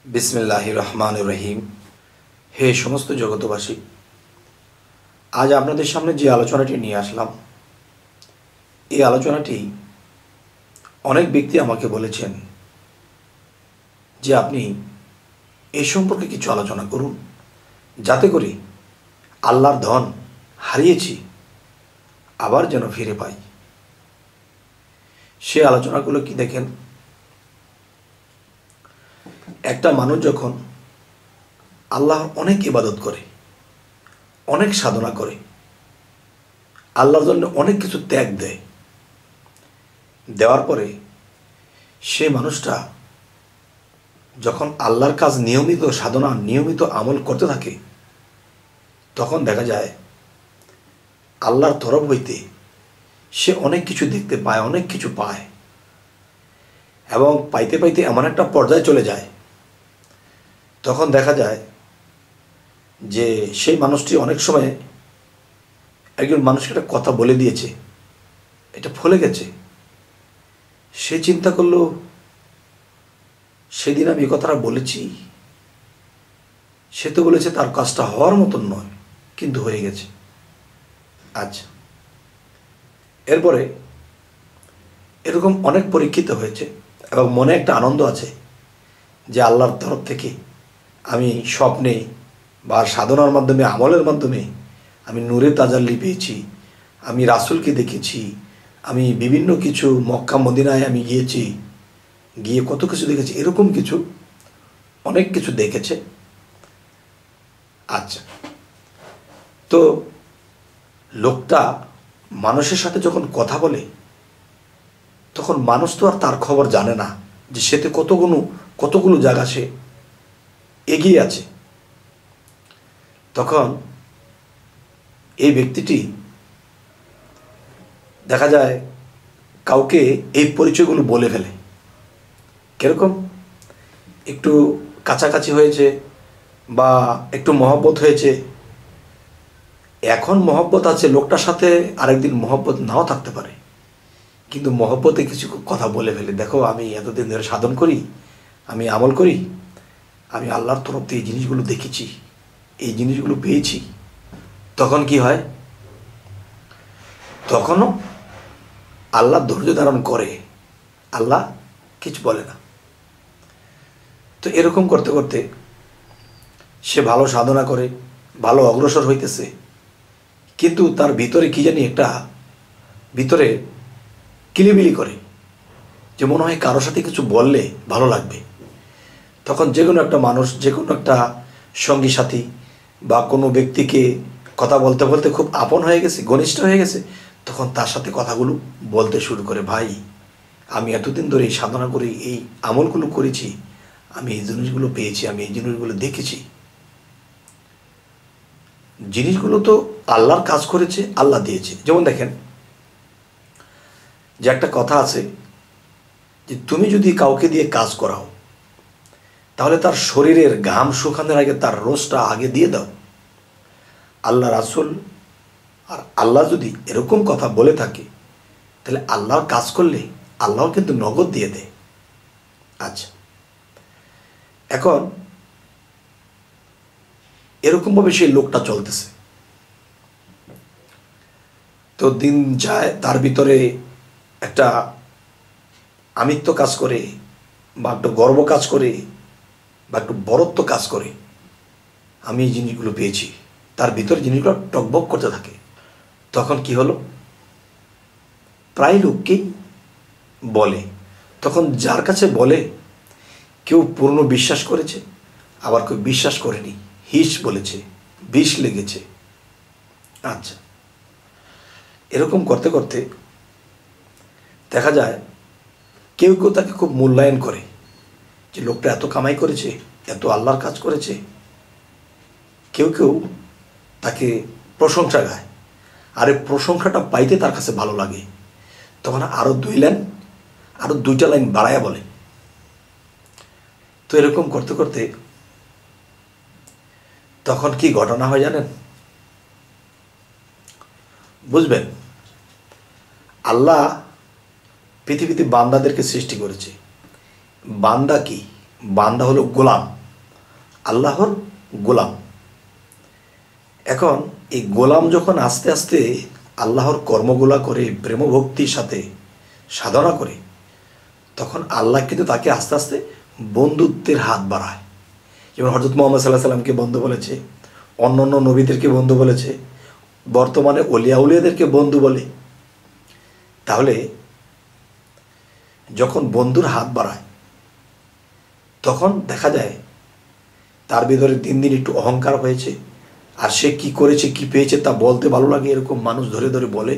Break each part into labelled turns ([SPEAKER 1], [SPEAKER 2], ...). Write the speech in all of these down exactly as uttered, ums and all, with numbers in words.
[SPEAKER 1] বিসমিল্লাহির রহমানির রহিম। হে সমস্ত জগতবাসী, আজ আপনাদের সামনে যে আলোচনাটি নিয়ে আসলাম, এই আলোচনাটি অনেক ব্যক্তি আমাকে বলেছেন যে আপনি এ সম্পর্কে কিছু আলোচনা করুন, যাতে করে আল্লাহর ধন হারিয়েছি আবার যেন ফিরে পাই। সে আলোচনাগুলো কি দেখেন, একটা মানুষ যখন আল্লাহর অনেক ইবাদত করে, অনেক সাধনা করে, আল্লাহর জন্য অনেক কিছু ত্যাগ দেয়, দেওয়ার পরে সে মানুষটা যখন আল্লাহর কাজ নিয়মিত সাধনা নিয়মিত আমল করতে থাকে, তখন দেখা যায় আল্লাহর তরফ হইতে সে অনেক কিছু দেখতে পায়, অনেক কিছু পায়, এবং পাইতে পাইতে এমন একটা পর্যায়ে চলে যায়, তখন দেখা যায় যে সেই মানুষটি অনেক সময় একজন মানুষকে একটা কথা বলে দিয়েছে, এটা ফলে গেছে। সে চিন্তা করলো, সেদিন আমি এই কথাটা বলেছি, সে তো বলেছে তার কাজটা হওয়ার মতন নয়, কিন্তু হয়ে গেছে। আচ্ছা, এরপরে এরকম অনেক পরীক্ষিত হয়েছে এবং মনে একটা আনন্দ আছে যে আল্লাহর তরফ থেকে আমি স্বপ্নে বা সাধনার মাধ্যমে আমলের মাধ্যমে আমি নূরে তাজাল্লি পেয়েছি, আমি রাসূলকে দেখেছি, আমি বিভিন্ন কিছু মক্কা মদিনায় আমি গিয়েছি, গিয়ে কত কিছু দেখেছি, এরকম কিছু অনেক কিছু দেখেছে। আচ্ছা, তো লোকটা মানুষের সাথে যখন কথা বলে, তখন মানুষ তো আর তার খবর জানে না যে সেতে কতগুলো কতগুলো জায়গা সে এগিয়ে আছে। তখন এই ব্যক্তিটি দেখা যায় কাউকে এই পরিচয়গুলো বলে ফেলে। কিরকম? একটু কাছাকাছি হয়েছে বা একটু মহব্বত হয়েছে, এখন মহব্বত আছে লোকটার সাথে, আরেকদিন মহব্বত নাও থাকতে পারে, কিন্তু মহব্বতে কিছু কথা বলে ফেলে, দেখো আমি এতদিন ধরে সাধন করি, আমি আমল করি, আমি আল্লাহর তরফ থেকে এই জিনিসগুলো দেখেছি, এই জিনিসগুলো পেয়েছি। তখন কি হয়? তখনও আল্লাহ ধৈর্য ধারণ করে, আল্লাহ কিছু বলে না। তো এরকম করতে করতে সে ভালো সাধনা করে, ভালো অগ্রসর হইতেছে, কিন্তু তার ভিতরে কি জানি একটা ভিতরে কিলিবিলি করে, যে মনে হয় কারোর সাথে কিছু বললে ভালো লাগবে। তখন যে কোনো একটা মানুষ, যে কোনো একটা সঙ্গী সাথী বা কোনো ব্যক্তিকে কথা বলতে বলতে খুব আপন হয়ে গেছে, ঘনিষ্ঠ হয়ে গেছে, তখন তার সাথে কথাগুলো বলতে শুরু করে, ভাই আমি এতদিন ধরে এই সাধনা করে এই আমলগুলো করেছি, আমি এই জিনিসগুলো পেয়েছি, আমি এই জিনিসগুলো দেখেছি। জিনিসগুলো তো আল্লাহর কাজ করেছে, আল্লাহ দিয়েছে। যেমন দেখেন, যে একটা কথা আছে যে তুমি যদি কাউকে দিয়ে কাজ করাও, তাহলে তার শরীরের ঘাম শুকানোর আগে তার রোজটা আগে দিয়ে দাও। আল্লাহ রাসূল আর আল্লাহ যদি এরকম কথা বলে থাকে, তাহলে আল্লাহর কাজ করলে আল্লাহ কিন্তু নগদ দিয়ে দেয়। আচ্ছা, এখন এরকমভাবে সেই লোকটা চলতেছে, তো দিন যায়, তার ভিতরে একটা আমিত্ব কাজ করে, বা একটু গর্ব কাজ করে, বা একটু বরত্ব কাজ করে, আমি এই জিনিসগুলো পেয়েছি, তার ভিতরে জিনিসগুলো টকবক করতে থাকে। তখন কি হলো, প্রায় লোককেই বলে। তখন যার কাছে বলে, কেউ পূর্ণ বিশ্বাস করেছে, আবার কেউ বিশ্বাস করেনি, হিস বলেছে, বিষ লেগেছে। আচ্ছা, এরকম করতে করতে দেখা যায় কেউ কেউ তাকে খুব মূল্যায়ন করে, যে লোকটা এত কামাই করেছে, এত আল্লাহর কাজ করেছে। কেউ কেউ তাকে প্রশংসা গায়, আর এই প্রশংসাটা পাইতে তার কাছে ভালো লাগে, তখন আরও দুই লাইন আরও দুইটা লাইন বাড়ায়া বলে। তো এরকম করতে করতে তখন কি ঘটনা হয় জানেন? বুঝবেন, আল্লাহ পৃথিবীতে বান্দাদেরকে সৃষ্টি করেছে। বান্দা কি? বান্দা হলো গোলাম, আল্লাহর গোলাম। এখন এই গোলাম যখন আস্তে আস্তে আল্লাহর কর্মগুলা করে প্রেম ভক্তির সাথে সাধনা করে, তখন আল্লাহ কিন্তু তাকে আস্তে আস্তে বন্ধুত্বের হাত বাড়ায়। যেমন হযরত মুহাম্মদ সাল্লাল্লাহু আলাইহি সাল্লামকে বন্ধু বলেছে, অন্য অন্য নবীদেরকে বন্ধু বলেছে, বর্তমানে ওলিয়া উলিয়াদেরকে বন্ধু বলে। তাহলে যখন বন্ধুর হাত বাড়ায় তখন দেখা যায় তার ভিতরে দিন দিন একটু অহংকার হয়েছে, আর সে কি করেছে কি পেয়েছে তা বলতে ভালো লাগে, এরকম মানুষ ধরে ধরে বলে।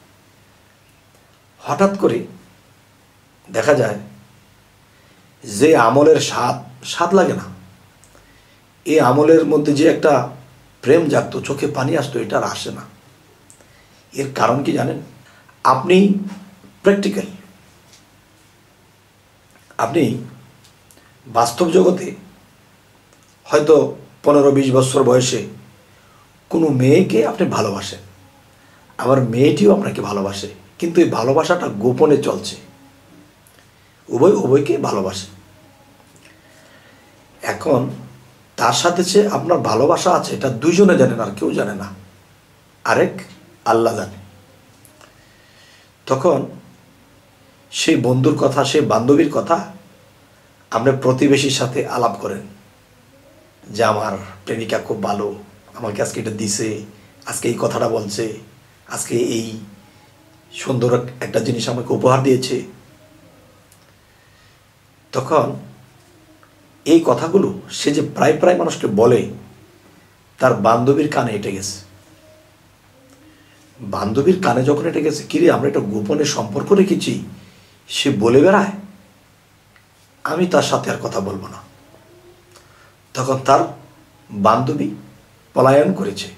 [SPEAKER 1] হঠাৎ করে দেখা যায় যে আমলের স্বাদ স্বাদ লাগে না, এই আমলের মধ্যে যে একটা প্রেম জাগতো, চোখে পানি আসতো, এটা আর আসে না। এর কারণ কি জানেন? আপনি প্র্যাকটিক্যাল, আপনি বাস্তব জগতে হয়তো পনেরো বিশ বছর বয়সে কোনো মেয়েকে আপনি ভালোবাসেন, আবার মেয়েটিও আপনাকে ভালোবাসে, কিন্তু এই ভালোবাসাটা গোপনে চলছে, উভয় উভয়কে ভালোবাসে। এখন তার সাথে যে আপনার ভালোবাসা আছে এটা দুইজনে জানেন, আর কেউ জানে না, আরেক আল্লাহ জানে। তখন সেই বন্ধুর কথা, সেই বান্ধবীর কথা আপনি প্রতিবেশীর সাথে আলাপ করেন যে আমার প্রেমিকা খুব ভালো, আমাকে আজকে এটা দিছে, আজকে এই কথাটা বলছে, আজকে এই সুন্দর একটা জিনিস আমাকে উপহার দিয়েছে। তখন এই কথাগুলো সে যে প্রায় প্রায় মানুষকে বলে, তার বান্ধবীর কানে এঁটে গেছে। বান্ধবীর কানে যখন এঁটে গেছে, কিরে আমরা একটা গোপনে সম্পর্ক রেখেছি, সে বলে বেড়ায় আমি তার সাথে আর কথা বলবো না। তখন তার বান্ধবী পলায়ন করেছে।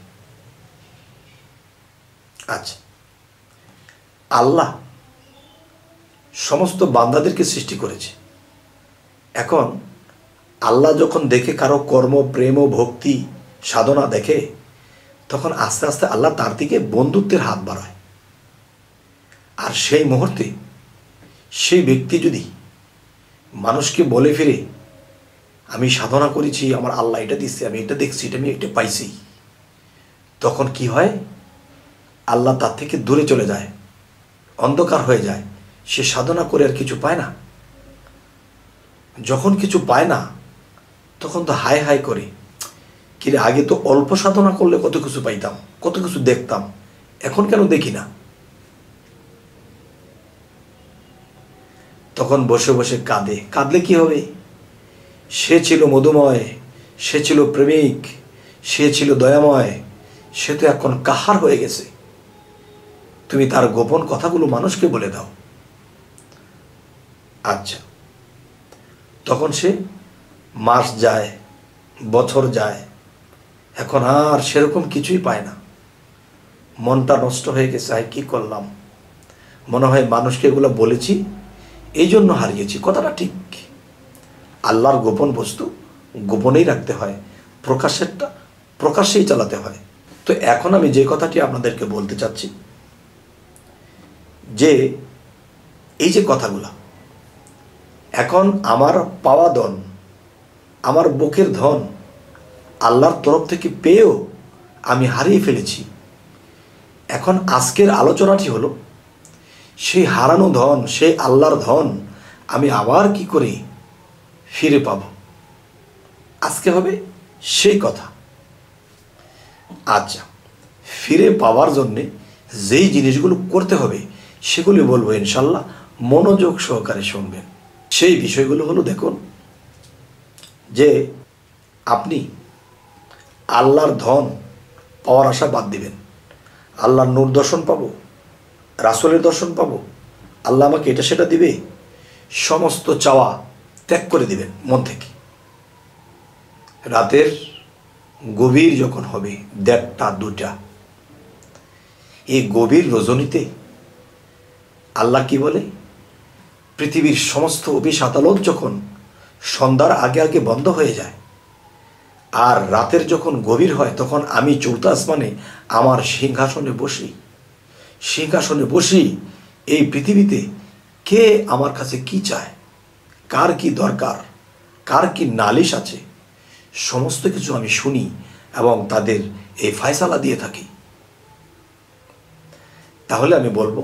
[SPEAKER 1] আচ্ছা, আল্লাহ সমস্ত বান্দাদেরকে সৃষ্টি করেছে। এখন আল্লাহ যখন দেখে কারো কর্ম, প্রেম ও ভক্তি সাধনা দেখে, তখন আস্তে আস্তে আল্লাহ তার দিকে বন্ধুত্বের হাত বাড়ায়। আর সেই মুহূর্তে সেই ব্যক্তি যদি মানুষকে বলে ফিরে আমি সাধনা করেছি, আমার আল্লাহ এটা দিচ্ছে, আমি এটা দেখছি, এটা আমি এটা পাইছি, তখন কি হয়? আল্লাহ তার থেকে দূরে চলে যায়, অন্ধকার হয়ে যায়, সে সাধনা করে আর কিছু পায় না। যখন কিছু পায় না তখন তো হায় হায় করে, কিরে আগে তো অল্প সাধনা করলে কত কিছু পাইতাম, কত কিছু দেখতাম, এখন কেন দেখি না? তখন বসে বসে কাঁদে। কাঁদলে কি হবে? সে ছিল মধুময়, সে ছিল প্রেমিক, সে ছিল দয়াময়, সে তো এখন কাহার হয়ে গেছে। তুমি তার গোপন কথাগুলো মানুষকে বলে দাও। আচ্ছা, তখন সে মাস যায়, বছর যায়, এখন আর সেরকম কিছুই পায় না। মনটা নষ্ট হয়ে গেছে, আর কি করলাম, মনে হয় মানুষকে এগুলো বলেছি এই জন্য হারিয়েছি। কথাটা ঠিক, আল্লাহর গোপন বস্তু গোপনেই রাখতে হয়, প্রকাশেরটা প্রকাশ্যেই চালাতে হয়। তো এখন আমি যে কথাটি আপনাদেরকে বলতে চাচ্ছি, যে এই যে কথাগুলা, এখন আমার পাওয়া ধন, আমার বুকের ধন আল্লাহর তরফ থেকে পেয়েও আমি হারিয়ে ফেলেছি। এখন আজকের আলোচনাটি হলো সেই হারানো ধন, সেই আল্লাহর ধন আমি আবার কি করে ফিরে পাব। আজকে হবে সেই কথা। আচ্ছা, ফিরে পাওয়ার জন্যে যেই জিনিসগুলো করতে হবে সেগুলি বলবো ইনশাল্লাহ, মনোযোগ সহকারে শুনবেন। সেই বিষয়গুলো হলো, দেখুন যে আপনি আল্লাহর ধন পাওয়ার আশা বাদ দিবেন। আল্লাহর নূর দর্শন পাবো, রাসূলের দর্শন পাবো, আল্লাহ আমাকে এটা সেটা দিবে, সমস্ত চাওয়া ত্যাগ করে দিবেন মন থেকে। রাতের গভীর যখন হবে দেড়টা দুটা, এই গভীর রজনীতে আল্লাহ কি বলে, পৃথিবীর সমস্ত অফিস আদালত যখন সন্ধ্যার আগে আগে বন্ধ হয়ে যায়, আর রাতের যখন গভীর হয়, তখন আমি চৌথা আসমানে আমার সিংহাসনে বসি। সিংহাসনে বসি এই পৃথিবীতে কে আমার কাছে কি চায়, কার কি দরকার, কার কি নালিশ আছে, সমস্ত কিছু আমি শুনি এবং তাদের এই ফয়সালা দিয়ে থাকি। তাহলে আমি বলবো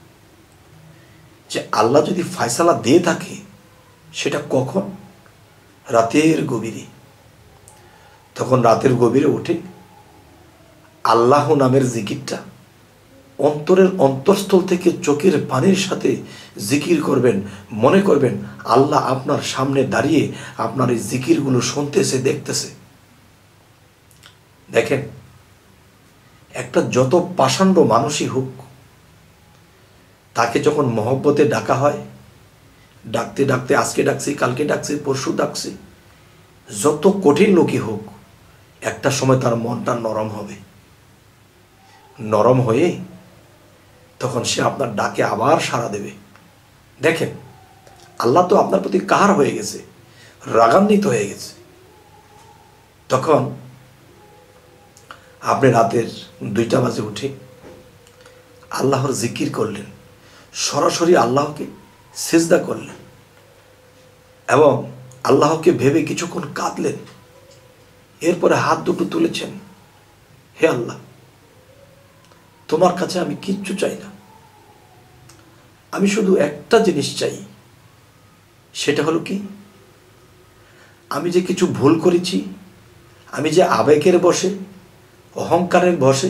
[SPEAKER 1] যে আল্লাহ যদি ফয়সালা দিয়ে থাকে সেটা কখন? রাতের গভীরে। তখন রাতের গভীরে উঠে আল্লাহ নামের জিকিরটা অন্তরের অন্তঃস্থল থেকে চোখের পানির সাথে জিকির করবেন। মনে করবেন আল্লাহ আপনার সামনে দাঁড়িয়ে আপনার এই জিকিরগুলো শুনতেছে, দেখতেছে। দেখেন, একটা যত পাষাণ্ড মানুষই হোক, তাকে যখন মহব্বতে ডাকা হয়, ডাকতে ডাকতে আজকে ডাকছি, কালকে ডাকছি, পরশু ডাকছি, যত কঠিন লোকই হোক, একটা সময় তার মনটা নরম হবে। নরম হয়ে তখন সে আপনার ডাকে আবার সাড়া দেবে। দেখেন, আল্লাহ তো আপনার প্রতি কাহার হয়ে গেছে, রাগান্বিত হয়ে গেছে। তখন আপনি রাতের দুইটা বাজে উঠে আল্লাহর জিকির করলেন, সরাসরি আল্লাহকে সিজদা করলেন এবং আল্লাহকে ভেবে কিছুক্ষণ কাঁদলেন। এরপরে হাত দুটো তুলেছেন, হে আল্লাহ, তোমার কাছে আমি কিচ্ছু চাই না, আমি শুধু একটা জিনিস চাই। সেটা হলো কি, আমি যে কিছু ভুল করেছি, আমি যে আবেগের বশে, অহংকারের বশে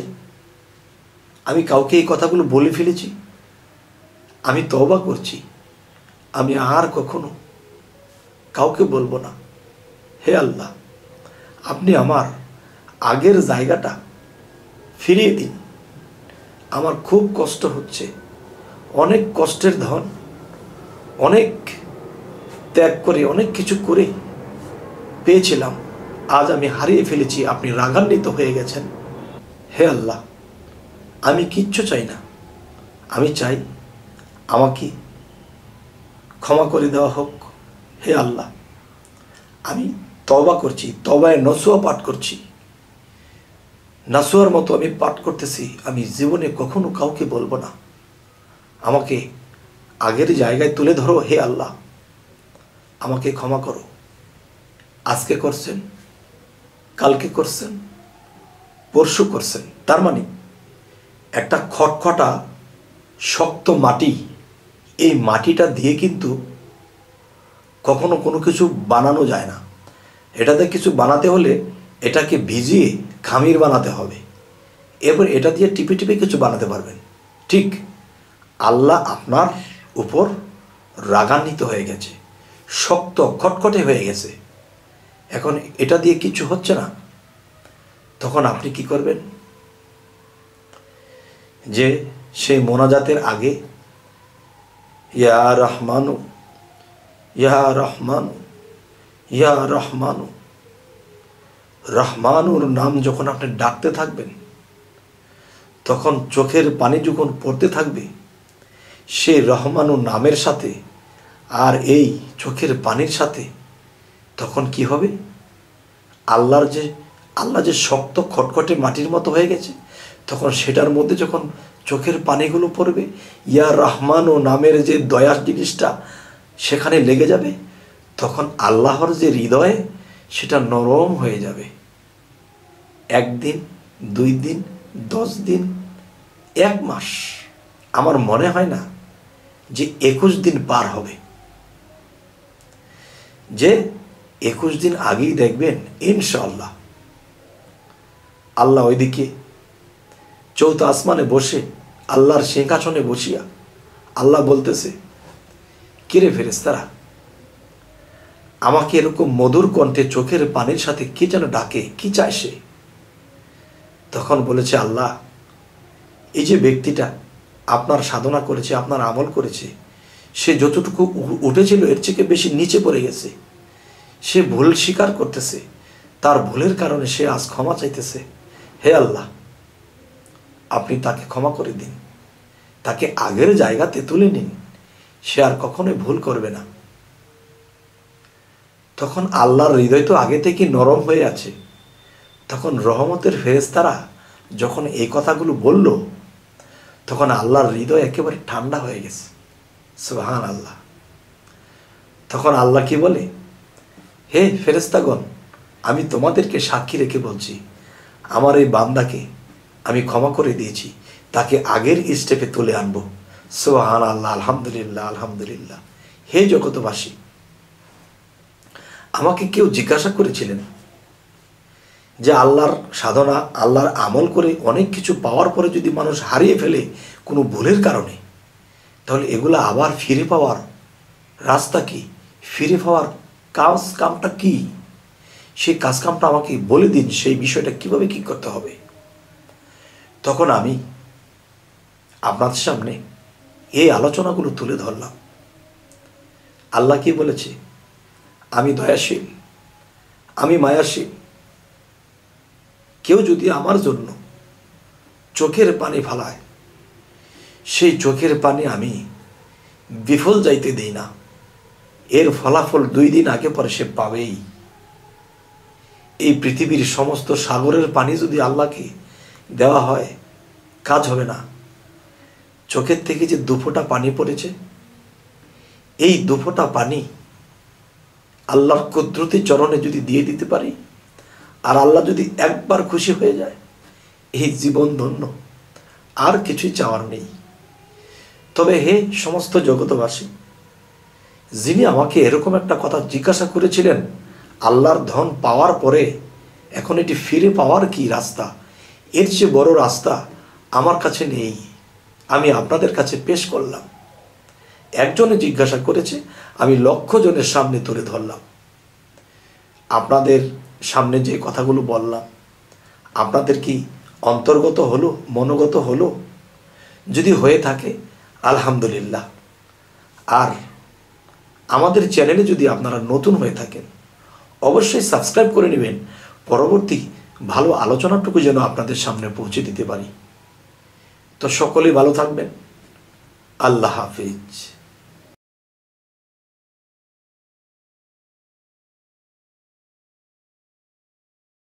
[SPEAKER 1] আমি কাউকে এই কথাগুলো বলে ফেলেছি, আমি তওবা করছি, আমি আর কখনো কাউকে বলবো না। হে আল্লাহ, আপনি আমার আগের জায়গাটা ফিরিয়ে দিন। আমার খুব কষ্ট হচ্ছে, অনেক কষ্টের ধন, অনেক ত্যাগ করে, অনেক কিছু করে পেয়েছিলাম, আজ আমি হারিয়ে ফেলেছি, আপনি রাগান্বিত হয়ে গেছেন। হে আল্লাহ, আমি কিচ্ছু চাই না, আমি চাই আমাকে ক্ষমা করে দেওয়া হোক। হে আল্লাহ, আমি তওবা করছি, তওবায়ে নসুয়া পাঠ করছি, নাসুয়ার মতো আমি পাঠ করতেছি, আমি জীবনে কখনো কাউকে বলবো না, আমাকে আগের জায়গায় তুলে ধরো। হে আল্লাহ, আমাকে ক্ষমা করো। আজকে করছেন, কালকে করছেন, পরশু করছেন, তার মানে একটা খটখটা শক্ত মাটি, এই মাটিটা দিয়ে কিন্তু কখনো কোনো কিছু বানানো যায় না। এটাতে কিছু বানাতে হলে এটাকে ভিজিয়ে খামির বানাতে হবে, এরপর এটা দিয়ে টিপে টিপে কিছু বানাতে পারবেন। ঠিক আল্লাহ আপনার উপর রাগান্বিত হয়ে গেছে, শক্ত খটখটে হয়ে গেছে, এখন এটা দিয়ে কিছু হচ্ছে না। তখন আপনি কি করবেন? যে সেই মোনাজাতের আগে ইয়া রহমানু, ইয়া রহমানু, ইয়া রহমানু, রহমানুর নাম যখন আপনি ডাকতে থাকবেন, তখন চোখের পানি যখন পড়তে থাকবে, সেই রহমানুর নামের সাথে আর এই চোখের পানির সাথে তখন কি হবে? আল্লাহর যে আল্লাহ যে শক্ত খটখটে মাটির মতো হয়ে গেছে, তখন সেটার মধ্যে যখন চোখের পানিগুলো পড়বে, ইয়া রহমান ও নামের যে দয়ার জিনিসটা সেখানে লেগে যাবে, তখন আল্লাহর যে হৃদয় সেটা নরম হয়ে যাবে। একদিন, দুই দিন, দশ দিন, এক মাস, আমার মনে হয় না যে একুশ দিন পার হবে, যে একুশ দিন আগেই দেখবেন ইনশাআল্লাহ আল্লাহ ওইদিকে চৌথ আসমানে বসে, আল্লাহর সিংহাসনে বসিয়া আল্লাহ বলতেছে, কিরে ফেরেশতারা, আমাকে এরকম মধুর কণ্ঠে চোখের পানির সাথে কি যেন ডাকে, কি চায় সে? তখন বলেছে আল্লাহ, এই যে ব্যক্তিটা আপনার সাধনা করেছে, আপনার আমল করেছে, সে যতটুকু উঠেছিল এর থেকে বেশি নিচে পড়ে গেছে, সে ভুল স্বীকার করতেছে, তার ভুলের কারণে সে আজ ক্ষমা চাইতেছে। হে আল্লাহ, আপনি তাকে ক্ষমা করে দিন, তাকে আগের জায়গাতে তুলে নিন, সে আর কখনোই ভুল করবে না। তখন আল্লাহর হৃদয় তো আগে থেকে নরম হয়ে আছে, তখন রহমতের ফেরেশতারা যখন এই কথাগুলো বলল, তখন আল্লাহর হৃদয় একেবারে ঠান্ডা হয়ে গেছে। সুবহান আল্লাহ। তখন আল্লাহ কি বলে, হে ফেরেশতাগণ, আমি তোমাদেরকে সাক্ষী রেখে বলছি, আমার এই বান্দাকে আমি ক্ষমা করে দিয়েছি, তাকে আগের স্টেপে তুলে আনবো। সুবহান আল্লাহ, আলহামদুলিল্লাহ, আলহামদুলিল্লাহ। হে জগতবাসী, আমাকে কেউ জিজ্ঞাসা করেছিলেন যে আল্লাহর সাধনা, আল্লাহর আমল করে অনেক কিছু পাওয়ার পরে যদি মানুষ হারিয়ে ফেলে কোনো ভুলের কারণে, তাহলে এগুলো আবার ফিরে পাওয়ার রাস্তা কি, ফিরে পাওয়ার কাজ কামটা কি, সেই কাজ কামটা আমাকে বলে দিন, সেই বিষয়টা কিভাবে কি করতে হবে। তখন আমি আপনাদের সামনে এই আলোচনাগুলো তুলে ধরলাম। আল্লাহ কি বলেছে? আমি দয়াশীল, আমি মায়াশীল। কেউ যদি আমার জন্য চোখের পানি ফালায়, সেই চোখের পানি আমি বিফল যাইতে দিই না, এর ফলাফল দুই দিন আগে পরে সে পাবেই। এই পৃথিবীর সমস্ত সাগরের পানি যদি আল্লাহকে দেওয়া হয়, কাজ হবে না। চোখের থেকে যে দুফোঁটা পানি পড়েছে, এই দুফোঁটা পানি আল্লাহর কুদরতি চরণে যদি দিয়ে দিতে পারি, আর আল্লাহ যদি একবার খুশি হয়ে যায়, এই জীবন ধন্য, আর কিছুই চাওয়ার নেই। তবে হে সমস্ত জগতবাসী, যিনি আমাকে এরকম একটা কথা জিজ্ঞাসা করেছিলেন, আল্লাহর ধন পাওয়ার পরে এখন এটি ফিরে পাওয়ার কি রাস্তা, এর চেয়ে বড় রাস্তা আমার কাছে নেই, আমি আপনাদের কাছে পেশ করলাম। একজনে জিজ্ঞাসা করেছে, আমি লক্ষ জনের সামনে তুলে ধরলাম। আপনাদের সামনে যে কথাগুলো বললাম, আপনাদের কি অন্তর্গত হলো, মনোগত হলো? যদি হয়ে থাকে আলহামদুলিল্লাহ। আর আমাদের চ্যানেলে যদি আপনারা নতুন হয়ে থাকেন, অবশ্যই সাবস্ক্রাইব করে নেবেন, পরবর্তী ভালো আলোচনাটুকু যেন আপনাদের সামনে পৌঁছে দিতে পারি। তো সকলেই ভালো থাকবেন। আল্লাহ হাফিজ।